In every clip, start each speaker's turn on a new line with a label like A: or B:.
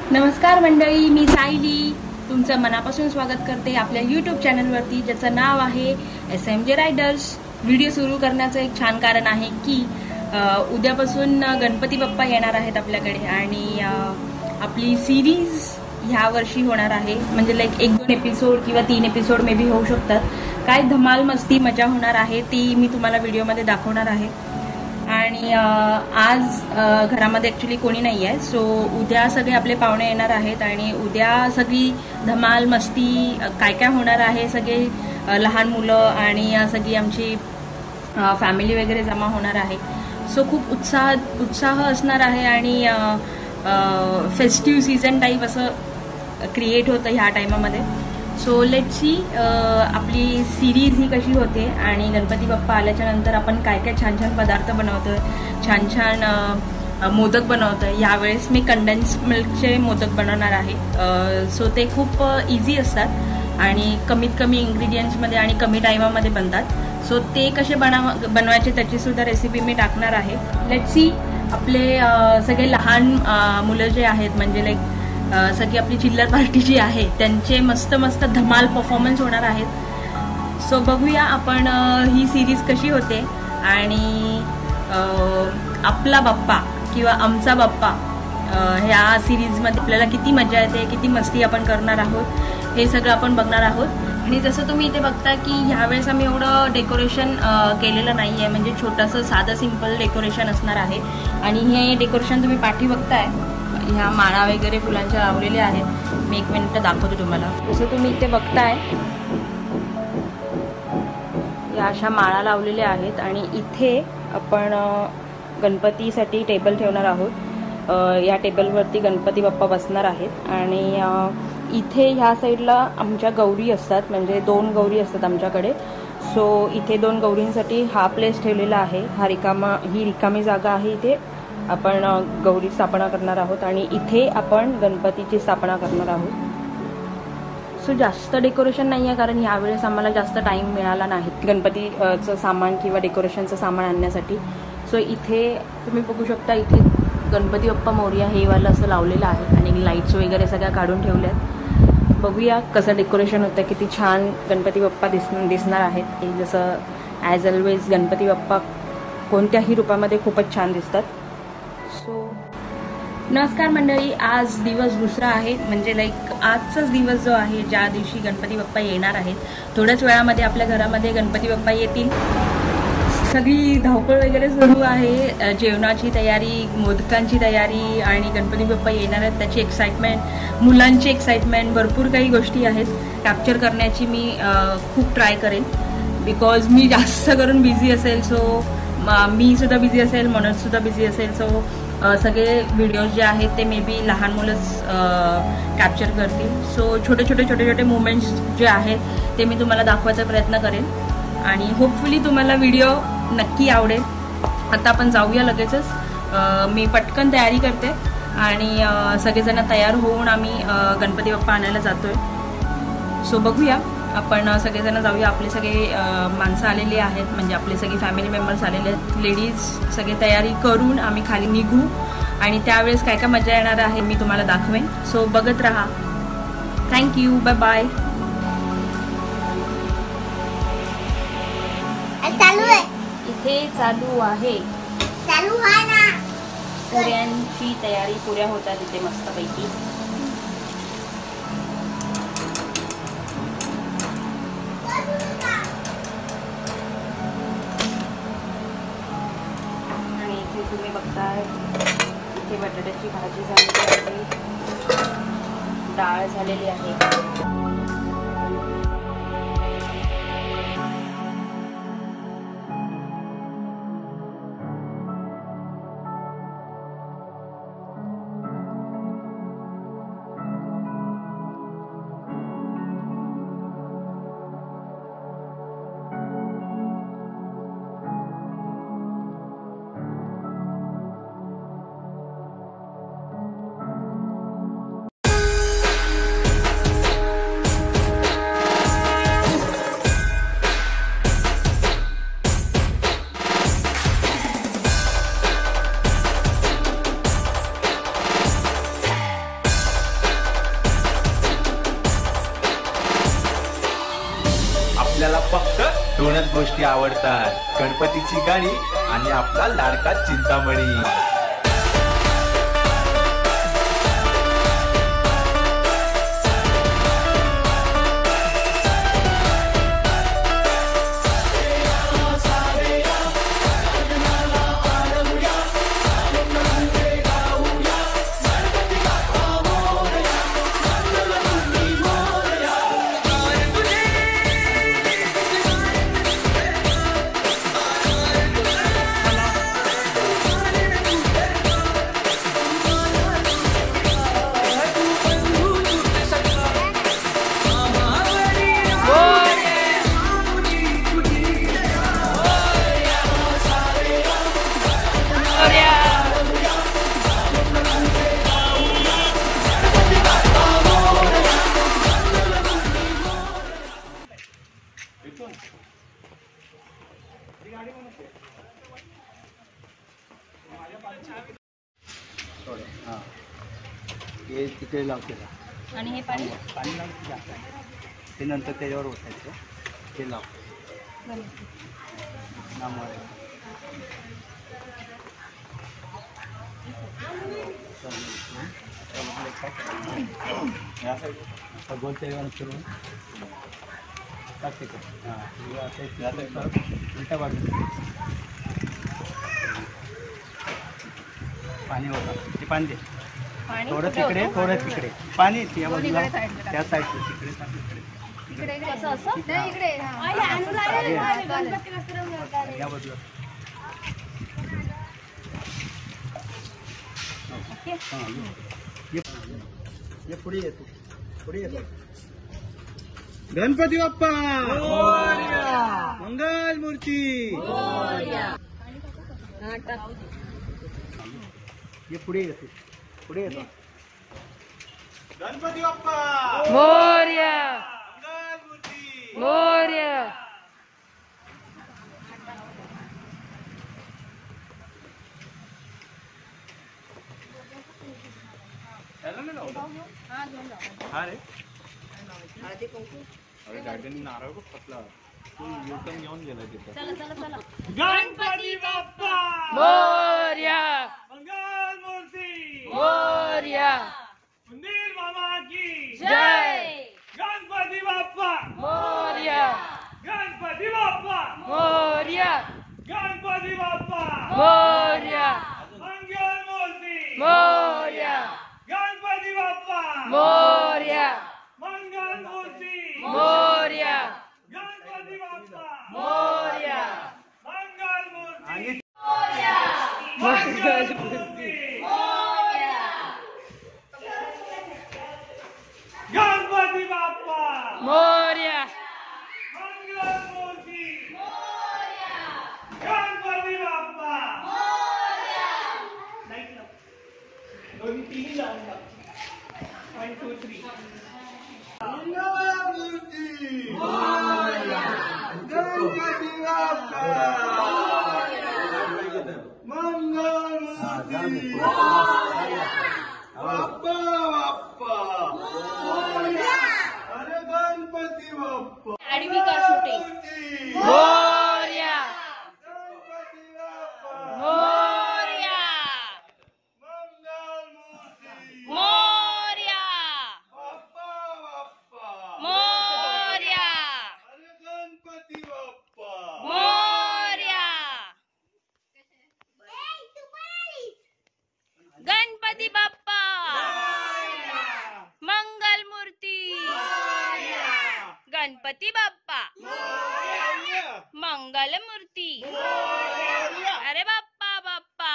A: नमस्कार मंडळी, मी सायली तुमचं मनापासून स्वागत करते आपल्या यूट्यूब चॅनलवरती, ज्याचं नाव आहे SMJ रायडर्स. व्हिडिओ सुरू करण्याचं एक छान कारण आहे की उद्यापासून गणपती बाप्पा येणार आहेत आपल्याकडे आणि आपली सिरीज ह्या वर्षी होणार आहे. म्हणजे लाईक 1-2 एपिसोड किंवा 3 एपिसोड मे बी होऊ शकतात. काय धमाल मस्ती मजा होणार आहे ती मी तुम्हाला व्हिडिओमध्ये दाखवणार आहे. आणि आज घरामध्ये ॲक्च्युली कोणी नाही आहे, सो उद्या सगळे आपले पाहुणे येणार आहेत आणि उद्या सगळी धमाल मस्ती काय काय होणार आहे. सगळे लहान मुलं आणि सगळी आमची फॅमिली वगैरे जमा होणार आहे. सो खूप उत्साह असणार आहे आणि फेस्टिव्ह सीझन टाईप असं क्रिएट होतं ह्या टायमामध्ये. सो लेट्स सी आपली सिरीज ही कशी होते आणि गणपती बाप्पा आल्याच्या नंतर आपण काय काय छान छान पदार्थ बनवतोय, छान छान मोदक बनवतोय. यावेळेस मी कंडेन्स मिल्कचे मोदक बनवणार आहे. सो ते खूप इझी असतात आणि कमीत कमी इन्ग्रेडियंट्समध्ये आणि कमी टायमामध्ये बनतात. सो ते कसे बनवायचे त्याचीसुद्धा रेसिपी मी टाकणार आहे. लेट्स सी आपले सगळे लहान मुलं जे आहेत, म्हणजे लाईक सगळी आपली चिल्लर पार्टी जी आहे त्यांचे मस्त मस्त धमाल परफॉर्मन्स होणार आहेत. सो बघूया आपण ही सिरीज कशी होते आणि आपला बाप्पा किंवा आमचा बाप्पा ह्या सिरीजमध्ये आपल्याला किती मजा येते, किती मस्ती आपण करणार आहोत, हे सगळं आपण बघणार आहोत. आणि जसं तुम्ही इथे बघता की ह्यावेळेस आम्ही एवढं डेकोरेशन केलेलं नाही आहे, म्हणजे छोटंसं साधं सिम्पल डेकोरेशन असणार आहे. आणि हे डेकोरेशन तुम्ही पाठी बघताय, ह्या माळा वगैरे फुलांच्या लावलेल्या आहेत. मी 1 मिनिट दाखवते तुम्हाला. जसं तुम्ही इथे बघताय या अशा माळा लावलेल्या आहेत आणि इथे आपण गणपतीसाठी टेबल ठेवणार आहोत. या टेबलवरती गणपती बाप्पा बसणार आहेत आणि इथे ह्या साईडला आमच्या गौरी असतात, म्हणजे 2 गौरी असतात आमच्याकडे. सो इथे 2 गौरींसाठी हा प्लेस ठेवलेला आहे. ही रिकामी जागा आहे. इथे आपण गौरी स्थापना करणार आहोत आणि इथे आपण गणपतीची स्थापना करणार आहोत. सो जास्त डेकोरेशन नाही आहे, कारण यावेळेस आम्हाला जास्त टाईम मिळाला नाही गणपतीचं सामान किंवा डेकोरेशनचं सामान आणण्यासाठी. सो इथे तुम्ही बघू शकता, इथे गणपती बाप्पा मोरया हे वालं असं लावलेलं आहे आणि लाईट्स वगैरे सगळ्या काढून ठेवल्या आहेत. बघूया कसं डेकोरेशन होतं, किती छान गणपती बाप्पा दिसणार आहेत. जसं ॲज ऑलवेज गणपती बाप्पा कोणत्याही रूपामध्ये खूपच छान दिसतात. सो नमस्कार मंडळी, आज दिवस दुसरा आहे, म्हणजे लाईक आजचाच दिवस जो आहे ज्या दिवशी गणपती बाप्पा येणार आहेत. थोड्याच वेळामध्ये आपल्या घरामध्ये गणपती बाप्पा येतील. सगळी धावपळ वगैरे सुरू आहे, जेवणाची तयारी, मोदकांची तयारी आणि गणपती बाप्पा येणार आहेत त्याची एक्साइटमेंट, मुलांची एक्साइटमेंट, भरपूर काही गोष्टी आहेत कॅप्चर करण्याची. मी खूप ट्राय करेन बिकॉज मी जास्त करून बिझी असेल. सो मी सुद्धा बिझी असेल, मनोजसुद्धा बिझी असेल. सो सगळे व्हिडिओज जे आहेत ते मे बी लहान मुलंच कॅप्चर करतील. सो छोटे मुवमेंट्स जे आहेत ते मी तुम्हाला दाखवायचा प्रयत्न करेन आणि होपफुली तुम्हाला व्हिडिओ नक्की आवडेल. आता आपण जाऊया लगेचच. मी पटकन तयारी करते आणि सगळेजण तयार होऊन आम्ही गणपती बाप्पा आणायला जातोय. सो बघूया आपण सगळेजण जाऊया. आपले सगळे माणसं आलेली आहेत, म्हणजे आपले सगळे फॅमिली मेंबर्स आलेले आहेत, लेडीज सगळे तयारी करून आम्ही खाली निघू आणि त्यावेळेस काय काय मजा येणार आहे मी तुम्हाला दाखवेन. सो बघत राहा. Thank you, bye bye. इथे चालू आहे पुऱ्यांची तयारी. पुऱ्या होतात इथे मस्तपैकी. आणि इथे तुम्ही बघताय इथे बटाट्याची भाजी झालेली आहे, डाळ झालेली आहे.
B: गणपती आवडतात, गणपतीची गाणी आणि आपला लाडका चिंतामणी.
C: हे तिकडे लावते
A: आणि हे पाणी
C: पाणी लावते ते नंतर त्याच्यावर ओतायचं ते लाव गोल त्याच्यावर फिरून टाकते उलट्या बाजूला पाणी होतं ते पाणी दे थोडं तिकडे थोडं तिकडे पाणी त्या बाजूला त्या साईडला तिकडे या बाजूला ये पुढे येतो पुढे येतो. गणपती बाप्पा मंगल मूर्ती ये पुढे येतो पुढे येतो. गणपती बाप्पा
A: मोरया
C: मंगल मूर्ती
A: मोरया.
C: हा रे अरे गार्डन नारळ खूप पतला तू युटर्न घेऊन गेला तिथं. गणपती बाप्पा
A: मोरया
C: मंगल मूर्ती
A: मोरया.
C: मंदिर मामा की
A: जय.
C: गणपती बाप्पा
A: मोरया
C: गणपती बाप्पा
A: मोरया
C: गणपती बाप्पा
A: मोरया
C: मंगल मूर्ती
A: मोरया
C: गणपती बाप्पा
A: मोरया
C: मंगल मूर्ती
A: मोरया
C: गणपती बाप्पा
A: मोरया
C: मंगल मूर्ती
A: मंगल
C: मूर्ती गणपती बाप्पा
A: मोरया
C: मंगल मूर्ती गणपती बाप्पा दोन तीन लावून टाक. 1 2 3 मंगल मूर्ती गणपती बाप्पा मंगल मूर्ती बाप्पा बाप्पा अरे गणपती बाप्पा
A: आडवी कर शूटिंग. मोरया
C: गणपती बाप्पा
A: मोरया
C: मंगल मूर्ती
A: मोरया
C: बाप्पा बाप्पा
A: मोरया
C: अरे गणपती बाप्पा
A: मोरया. गणपती बाप्पा मंगल मूर्ती गणपती बाप्पा मंगल मूर्ती. अरे बाप्पा बाप्पा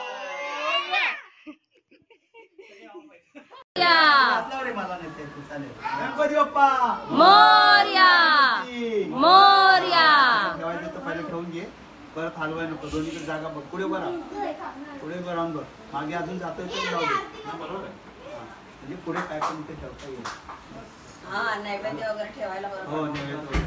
C: गणपती बाप्पा
A: मोरया मोरया.
C: ठेवायचं तर पहिले ठेवून घे परत हलवाय नको दोन्हीकडे जागा बघ पुढे बरं पुढे बरं राहून बघ मागे अजून जातोय तर जाऊ दे बरोबर आहे म्हणजे पुढे काय पण ते ठेवता येईल.
A: नैवेद्य वगैरे ठेवायला बरोबर.
C: हो नैवेद्य